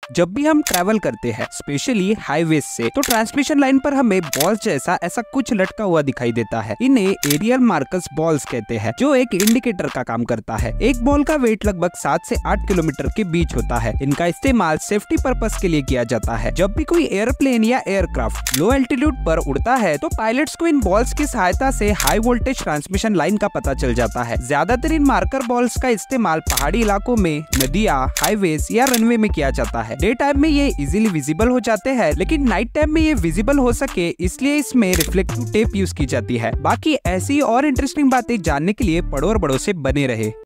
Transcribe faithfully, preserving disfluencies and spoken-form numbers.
जब भी हम ट्रैवल करते हैं स्पेशली हाईवे से, तो ट्रांसमिशन लाइन पर हमें बॉल्स जैसा ऐसा कुछ लटका हुआ दिखाई देता है। इन्हें एरियल मार्कर्स बॉल्स कहते हैं, जो एक इंडिकेटर का काम करता है। एक बॉल का वेट लगभग सात से आठ किलोमीटर के बीच होता है। इनका इस्तेमाल सेफ्टी पर्पस के लिए किया जाता है। जब भी कोई एयरप्लेन या एयरक्राफ्ट लो एल्टीट्यूड पर उड़ता है, तो पायलट्स को इन बॉल्स की सहायता से हाई वोल्टेज ट्रांसमिशन लाइन का पता चल जाता है। ज्यादातर इन मार्कर बॉल्स का इस्तेमाल पहाड़ी इलाकों में, नदियाँ, हाईवेज या रनवे में किया जाता है। डे टाइम में ये इजीली विजिबल हो जाते हैं, लेकिन नाइट टाइम में ये विजिबल हो सके इसलिए इसमें रिफ्लेक्टिव टेप यूज की जाती है। बाकी ऐसी और इंटरेस्टिंग बातें जानने के लिए पढ़ो और बड़ों से बने रहे।